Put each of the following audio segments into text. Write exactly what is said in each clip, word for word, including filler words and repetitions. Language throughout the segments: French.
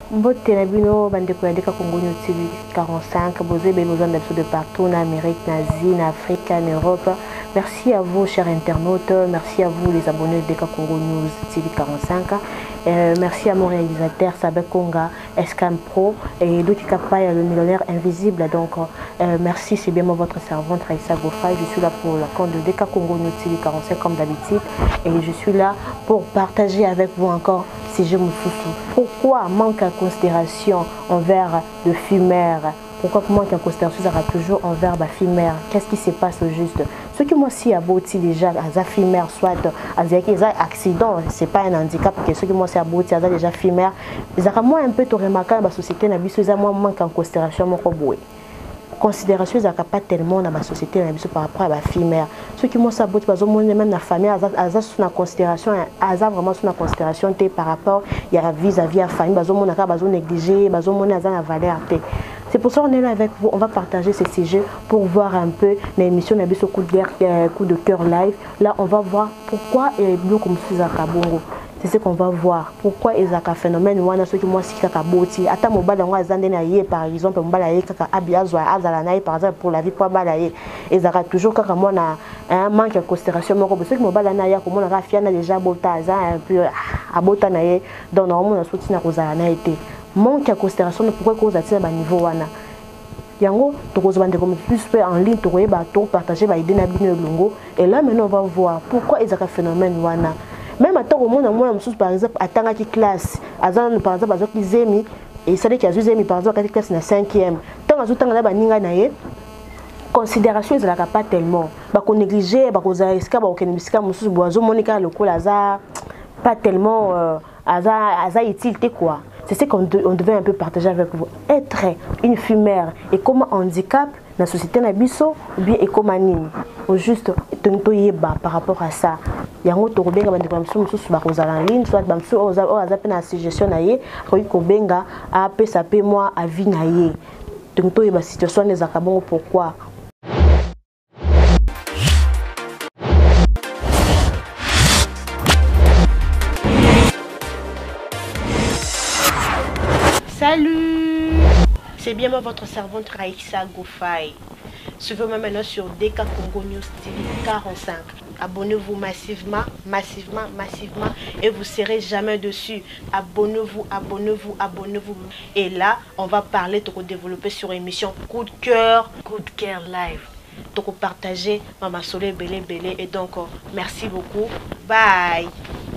Mbote na bino bandeko ya Deka Congo News T V quarante-cinq, vous avez besoin de partout en Amérique, en Asie, en Afrique, en Europe. Merci à vous, chers internautes. Merci à vous, les abonnés de Deka Congo News T V quarante-cinq. Euh, merci à mon réalisateur Sabé Konga, Escam Pro et Doki Kapay, le millionnaire invisible. Donc, euh, merci, c'est bien moi, votre servante Raissa Gofay. Je suis là pour le compte de Deka Congo News T V quarante-cinq comme d'habitude. Et je suis là pour partager avec vous encore si je me soucie. Pourquoi manque de considération envers le fumeur? Pourquoi manque de considération toujours envers le fumeur? Qu'est-ce qui se passe au juste? Ce qui moi si abouti déjà à un fumeur, soit à un accident, c'est pas un handicap, que ce qui moi si abouti à déjà fumeur, ils ont moins un peu de remarquer dans la société, ils ont moins manque de considération. Considération ils pas tellement dans la société par rapport à la fumeur. Ceux qui m'ont saboté même la famille ils sont en considération, ils ont vraiment sur considération par rapport il y a vis-à-vis la famille, ils ont négligé, ils ont la valeur. C'est pour ça qu'on est là avec vous, on va partager ces sujets pour voir un peu l'émission de coup de coup de cœur live. Là on va voir pourquoi et bleu comme ça Kabongo. C'est ce qu'on va voir. Pourquoi il y a un phénomène où ceux qui moi si kaka boti ata mobala ngo azande na yé par exemple mobala yé kaka abiazwa azala na par exemple pour la vie pour bala yé ils aura toujours kaka moi na un manque de considération moko parce que mobala na ya comme on a fiana déjà bota za un peu abota na yé donc normalement na soti na kozala na été manque de considération pourquoi cause atira ba niveau wana yango tokozo bande comme plus en ligne to ba to partager ba idée na bino longo et là maintenant on va voir pourquoi il y a un phénomène wana. Même à temps au monde, moi, par exemple, à tant que classe, à par exemple, à qui zemi, et ça dit qu'il y a zemi, par exemple, à classe na cinquième. Tant à temps là, baninga naie, considération ils n'ont pas tellement. Bah qu'on négliger, bah qu'on zaïska, bah qu'on négliger, monsieur boiseau, monica le coup lazare, pas tellement, aza aza utilité quoi. C'est ce qu'on on devait un peu partager avec vous. Être une fumeur et comme handicap dans la société na biso ou bien écomanine. Au juste tonto yeba par rapport à ça. Yango to benga bande ba msu msu ba kozala en ligne soit ba msu o za pe na suggestion na ye ko ko benga a pe sa pe moi a vie na ye. Tonto yeba situation les akabongo pourquoi. Salut, c'est bien moi votre servante Raissa Gofay. Suivez-moi maintenant sur Deka Congo News T V quarante-cinq. Abonnez-vous massivement, massivement, massivement et vous ne serez jamais dessus. Abonnez-vous, abonnez-vous, abonnez-vous. Et là, on va parler, de développer sur émission Coup de cœur, Coup de cœur live. Donc partager, Maman Soleil, belé, belé. Et donc, merci beaucoup. Bye.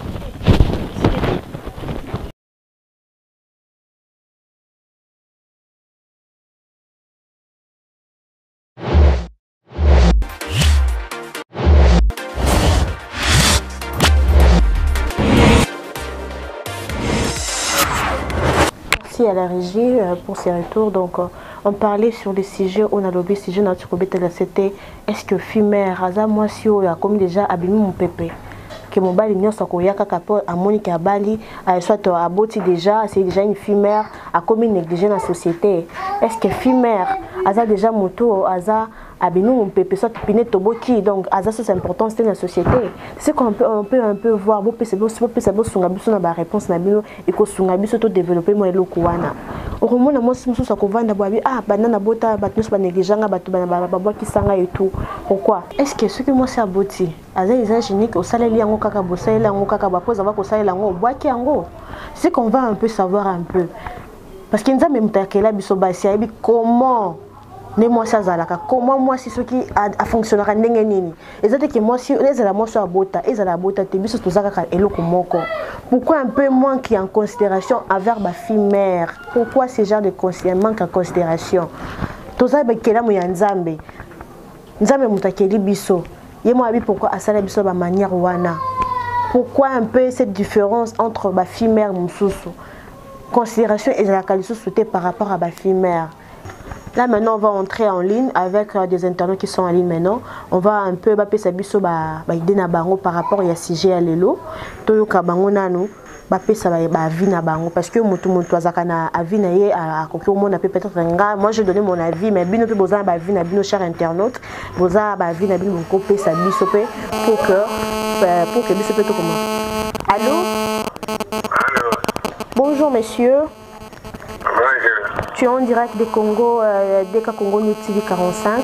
À la régie pour ces retours. Donc on parlait sur les sujets, on a lobé sujet notre c'était est-ce que fumeur aza moi si on a comme déjà abîmé mon pépé que mon bali n'y a soit koya kakapo à Monique à Bali soit à Boti déjà c'est déjà une fumeur a commis négligé dans la société. Est-ce que fumeur aza déjà moto aza abîmé mon pépé soit piné toboki donc aza c'est important c'est dans la société. C'est qu'on peut on peut un peu voir beau c'est beau c'est beau c'est beau sungabiso na ba réponse na bino et ko sungabiso to développer moi eloko wana. Oromona moi si muso sakovanda boabi ah banana bota batnos ba négliganga batu bana ba ba ki sanga et tout. Pourquoi? Est-ce que ce que moi c'est aboti aza les génique au salaire yango kaka bosaila yango kaka ba poza va ko saila yango boaki yango. C'est qu'on va un peu savoir un peu parce qu'il nous a même takela biso basi aibi comment ne moi ça zalaka comment moi si ce qui a fonctionnera ndenge nini ezate que moi si les la moi so abota et la bota te biso tozaka eloko moko. Pourquoi un peu moins qui en considération envers ma fille mère? Pourquoi ce genre de considération manque en considération? Toza ba kela mo ya nzambe nzambe mutakeli biso ye mo abi pourquoi asala biso ba manière wana? Pourquoi un peu cette différence entre ma fille mère mususu considération et la qualité souhaitée par rapport à ma fille mère? Là maintenant on va entrer en ligne avec euh, des internautes qui sont en ligne maintenant. On va un peu baper sa biso ba ba idée na bango par rapport à sujet à lelo. Toyo ka bango nanu baper sa ba vie na bango parce que mutu mutu azaka na avis na ye a kokyo mon peut-être nga moi je donner mon avis mais bino pe boza ba vie na bino cher internaute boza ba vie na bino ko pe sa biso pe pour que pour que biso pe to comment. Allô? Allô. Bonjour monsieur. Bonjour. Tu es en direct des Congo, euh, D K Congo News T V quarante-cinq.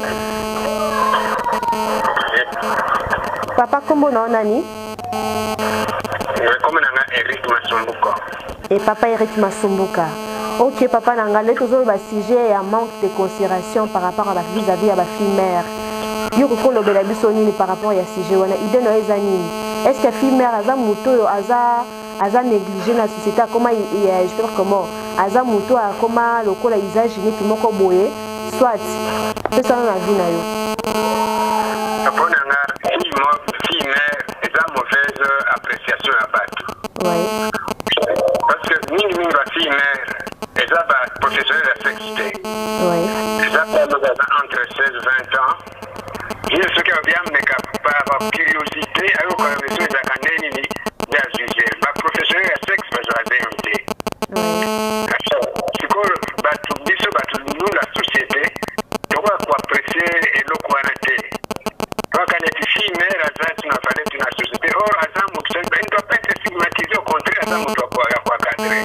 Papa, comment on a nani? Comme on a Eric Masumbuka. Et papa Eric Masumbuka. Ok, papa, on a le sujet et un manque de considération par rapport à la vis-à-vis à la fille mère. Yo ko lo bela biso nini par rapport à sujet wana idée no eza nini? Est-ce que fille mère aza moto aza aza négligé na société comment je peux dire comment aza moto a comment lokola usage ni kimoko boye soit c'est ça na vie na yo. Apona nga fille mo fille mère eza mauvaise appréciation à battre. Oui. Parce que mingi mingi ba fille mère eza ba professionnel de sexité. Oui. Eza entre seize et vingt ans. Il y a ce qui vient par curiosité, alors qu'on a besoin de la canne, d'agir. Ma professionnel de sexe, je vais inviter. C'est que nous, la société, nous devons apprécier et le qualité. Quand on est ici, mère, à ça, tu n'as pas l'air de la société. Or, à ça, il ne doit pas être stigmatisé, au contraire, à ça, on doit pouvoir cadrer.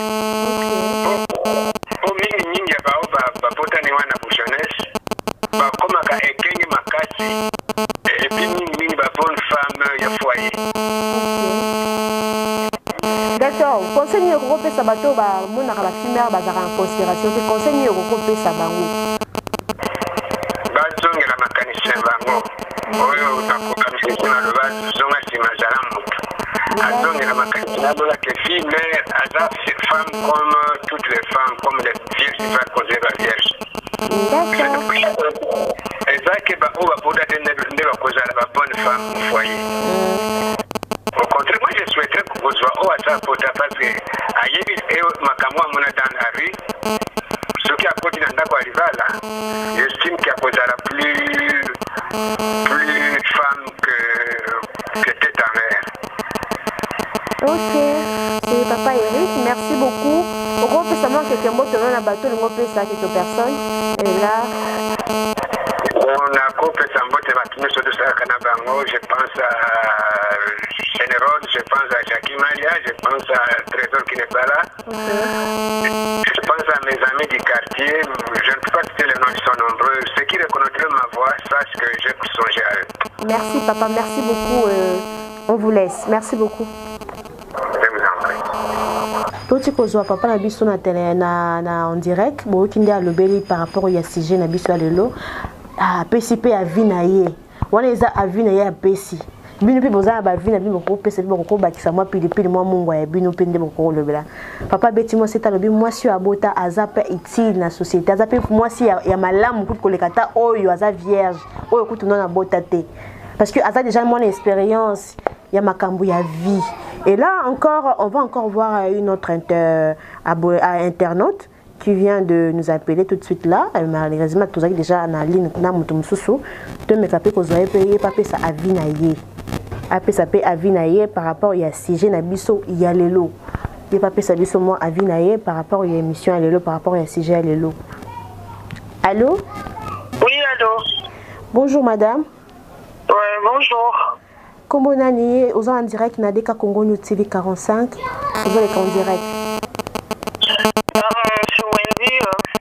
Au mingi, mingi, il y a une jeunesse. Comme à Ekenge Makasi, et puis une bonne femme, il y a foyer. D'accord. Conseil européen Sabato, mon la fille mère, en considération. Conseil européen Sabato. Bazong et la mécanicien Bango. Oui, on a commencé sur le bas, Zonga Simajalamout. Azong et la mécanicien, la fille mère, Azaf, femme comme toutes les femmes, comme les vierges, qui va causer la vierge. D'accord. Et ça, que bah, on va pouvoir donner la cause à la bonne femme au foyer. Au contraire, moi je souhaiterais que vous soyez au hasard pour ta parce que ailleurs, et ma camoua mon dans la rue, ce qui a continué à arriver là, j'estime qu'il y a cause à la plus, plus femme que, que tête en mère. Ok, c'est papa Eric, merci beaucoup. On peut savoir quelques mots dans la bateau, on peut ça quelques personnes. Et là, on a coupé sa mbote et sur de ça Kanabango. Je pense à Générode, je pense à Jackie Maria, je pense à Trésor qui n'est pas là. Okay. Je pense à mes amis du quartier. Je ne peux pas citer les noms, ils sont nombreux. Ceux qui reconnaîtront ma voix sachent que j'ai songé à eux. Merci papa, merci beaucoup. Euh, on vous laisse. Merci beaucoup. Toti kozwa papa na biso na télé na na en direct bo kinde alobeli par rapport ya sujet na biso lelo ah pesi pe ya vie na ye wana eza avi na ye ya pesi bino pe boza ba vie na bino ko pesi bo ko bakisa moi pili pili moi mungu ya bino pe ndebo ko lobela papa beti moi c'est alobi moi si abota azape utile na société azape moi si ya, ya malamu ko kolekata oyo aza vierge oyo ko tuna na bota te parce que aza déjà mon expérience ya makambu ya vie. Et là encore, on va encore voir une autre inter, internaute qui vient de nous appeler tout de suite là. Malheureusement, tout ça déjà en ligne, na mutum susu. De me capter que vous avez payé, papier ça a vinaillé. Après ça paye à vinaillé par rapport à sujet na biso il y a lelo. Et papier ça biso moi à vinaillé par rapport à l'émission à lelo par rapport à sujet à lelo. Allô? Oui, allô. Bonjour madame. Ouais, bonjour. Comment on est aux en direct na D K Congo News T V quarante-cinq. Vous allez en direct. Euh, sur Wendy.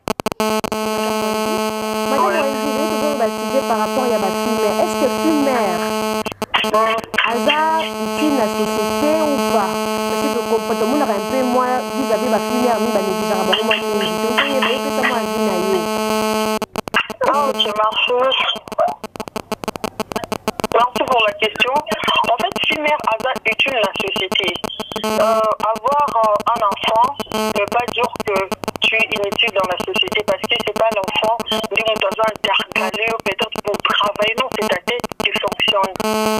Madame Wendy, vous avez sujet par rapport à ma fille mère. Est-ce que fille mère hasard utile la société ou pas? Parce que le comportement est un peu moins vis-à-vis de ma fille mère, mais il y a beaucoup moins de choses. Donc il y a beaucoup de moins de vie. Ah, ok, merci. Merci pour la question. En fait, fille mère hasard utile la société. Euh, avoir euh, un enfant ne veut pas dire que tu es inutile dans la société parce que c'est pas l'enfant du monde dans un intercalé ou peut-être pour travailler. Non, c'est ta tête qui fonctionne.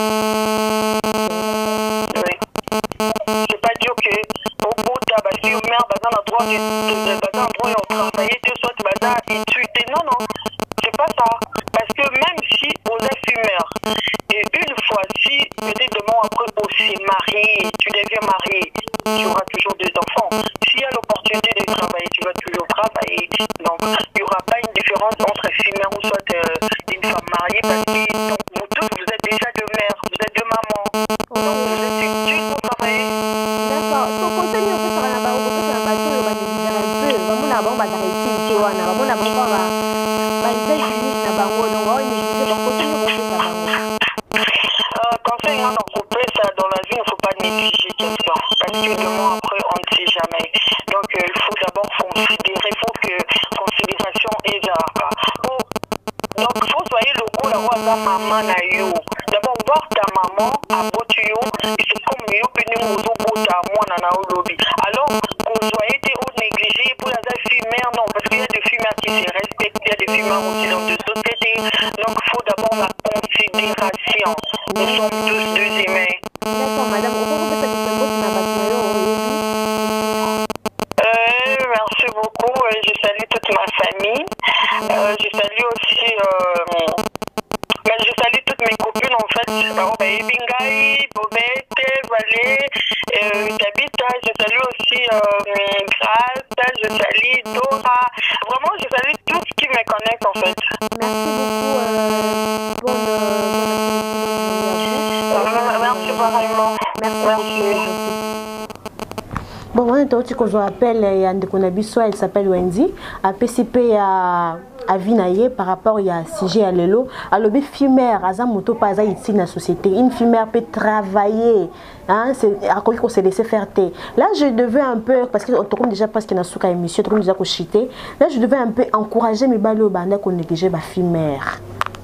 Oui. C'est pas dire que au bout de la fille mère, dans l'endroit où on travaille, tu sois utile. Non, non. C'est pas ça. Parce que même si on est fumeur, et une fois, si peut-être demain après on s'est marié, tu deviens marié, tu auras toujours des enfants. S'il y a l'opportunité de travailler, tu vas toujours travailler. Donc, il n'y aura pas une différence entre fumeur ou soit euh, une femme mariée parce que donc, vous tous, vous êtes déjà deux mères, vous êtes deux mamans. Donc, vous êtes utile pour travailler. D'accord. Ce conseil, on peut faire la barre, on peut faire la bateau, on va nous dire un peu. Vraiment, la na bango bazareti te wana bamona bango baétats-unis na bango donc baonéglige bakotini kopesa bango. Conseil en groupé, ça dans la vie, il ne faut pas négliger quelqu'un. Parce que demain, après, on ne sait jamais. Donc, euh, il faut d'abord considérer, il faut que considération est là. Bon, donc, il faut soyez le goût d'avoir ta maman na yo. D'abord, voir ta maman à Botuyo, et c'est comme yo que nous nous avons ta moi na na lobby. Alors, qu'on soit été au négligé pour la fille mère, non, parce qu'il y a des filles qui se respectent, il y a des filles aussi dans de société. Donc, il faut d'abord la considération. Nous sommes tous deux humains. D'accord, madame. Euh, merci beaucoup. Je salue toute ma famille. Euh, je salue aussi... Euh, ben, je salue toutes mes copines en fait. Bingaï, Bobette, Valé, euh, Tabita. Je salue aussi euh, Grace. Je salue Dora. Vraiment, je salue tout ce qui me connecte en fait. Merci beaucoup. Euh, bonne, bonne Merci vraiment. Merci. Merci. Bon, on est aussi qu'on appelle elle s'appelle Wendy. A P C P à à Vinaye par rapport à sujet à l'élo. Alors, une fimère, à moto pas à ici dans la société. Une fimère peut travailler. Hein, c'est à quoi qu'on s'est laissé faire. Là, je devais un peu, parce que on déjà parce qu'il y a une émission, on déjà chité. Là, je devais un peu encourager mes balles au bandit qu'on négligeait ma fimère.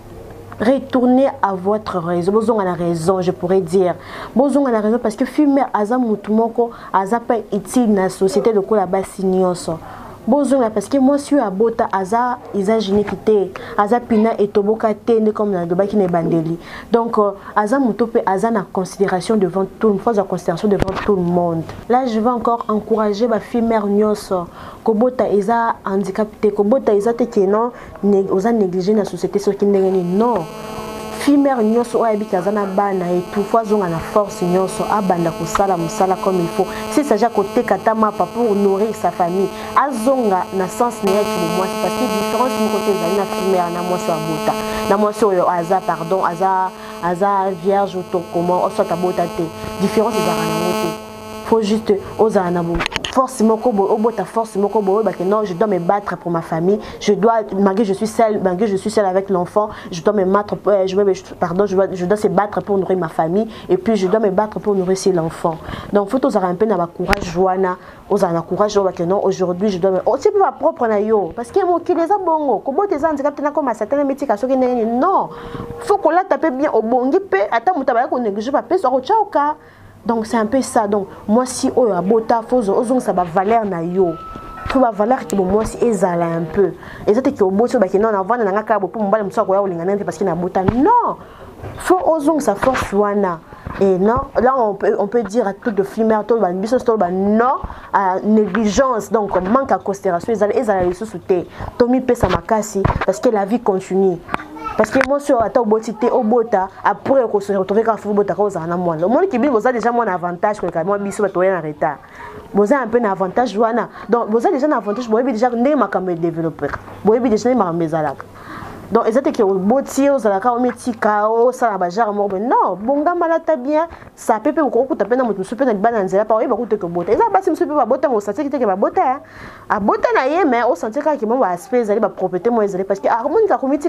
Retournez à votre raison. Besoin à la raison, je pourrais dire. Besoin à la raison parce que fumer aza mutumoko aza pas utile dans la société de quoi là-bas signoso. Besoin parce que moi suis à bota aza isa généquité aza pina et toboka tende comme la doba qui n'est bandeli. Donc aza mutope aza na considération devant tout une fois en considération devant tout le monde. Là je vais encore encourager ma fille mère nyoso kobota isa handicapé kobota isa te que non oza négligé dans la société ce qui n'est non. Fimère nyoso oyabi kazana bana et tout fois zonga na force nyoso abanda kusala musala comme il faut. Si ça ja côté katama pas pour nourrir sa famille. Azonga na sens ne yaki mo moi parce que différence mo côté zali na fimère na moi so abota. Na moi so aza pardon aza aza vierge to comment o soit abota te. Différence ezara na moto. Faut juste oza na bo. Forcément, forcément, non, je dois me battre pour ma famille. Je dois, malgré je suis seule, malgré je suis seule avec l'enfant, je dois me battre, je, pardon, je dois, je dois se battre pour nourrir ma famille et puis je dois me battre pour nourrir l'enfant. Donc, il faut avoir un peu de courage, Joanna, aux un courage, non, aujourd'hui, je dois me. Aussi, pour ma propre naïo, parce que moi, qui les a bon, comment des handicapés, comme à certains métiers, non, il faut qu'on la tape bien au bon, attends, on néglige pas, sur au cas. Donc c'est un peu ça. Donc moi si oh abota faut ozong ça va valeur na yo. Faut va valeur qui moi si ezala un peu. Et ça que au boto ba que non avant na ngaka bo pour mbala mso ko ya olingana parce que na bota non. Faut ozong ça force wana. Et non, là on peut on peut dire à tout de fumeur tout ba biso tout ba non à négligence donc manque à considération ezala ezala les sous-souté. Tomi pesa makasi parce que la vie continue. Parce que moi, sur la botité au bota, après, on se retrouve quand on bota cause en moi. Le monde qui vit, vous avez déjà un avantage que moi, biso va tourner en retard. Vous avez un peu d'avantage, Joanna. Donc, vous avez déjà un avantage, vous avez déjà un comme développeur. Vous avez déjà un mézalak. Donc, ils étaient que au botier, aux alaka, au métier, chaos, ça la bagarre, mort. Non, bon, gars, malata bien, ça peut être beaucoup de peine, mais je peux pas banane, c'est là, par exemple, beaucoup de botte. Et ça, parce que je peux pas botter, on sentait que va botter. À botter, mais on sentait qu'il m'a aspect, ils allaient ma propriété, moi, ils allaient parce que harmonie, la communauté,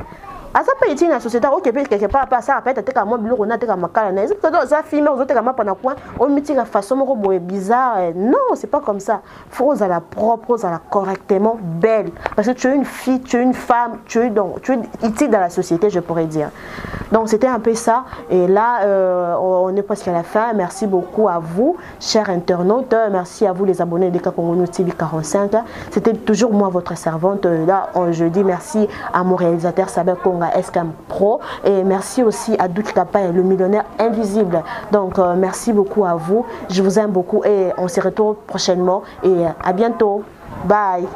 à ça peut être une société au Québec quelque part pas ça peut être comme moi on a comme makala c'est que ça filmer aux autres comme pendant quoi on met la façon bizarre non c'est pas comme ça faut à la propre à la correctement belle parce que tu es une fille tu es une femme tu es donc tu es utile dans la société je pourrais dire donc c'était un peu ça et là euh, on est presque à la fin merci beaucoup à vous chers internautes merci à vous les abonnés de Kakongo T V quarante-cinq c'était toujours moi votre servante là je dis merci à mon réalisateur Saber Konga Escam Pro et merci aussi à Dout Kapay, le millionnaire invisible. Donc euh, merci beaucoup à vous, je vous aime beaucoup et on se retrouve prochainement et à bientôt. Bye.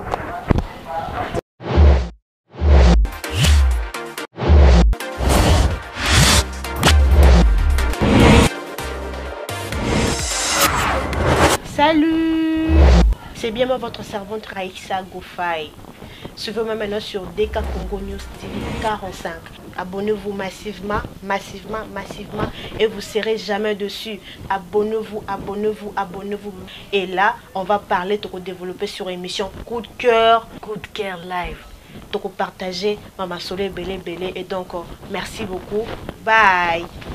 Salut, c'est bien moi votre servante Raïssa Goufay. Suivez-moi maintenant sur D K Congo News T V quarante-cinq. abonnez-vous massivement, massivement, massivement et vous serez jamais dessus. Abonnez-vous, abonnez-vous, abonnez-vous. Et là, on va parler, de développer sur émission coup de cœur, coup de cœur live. Donc partager Mama Soleil Belé Belé et donc merci beaucoup. Bye.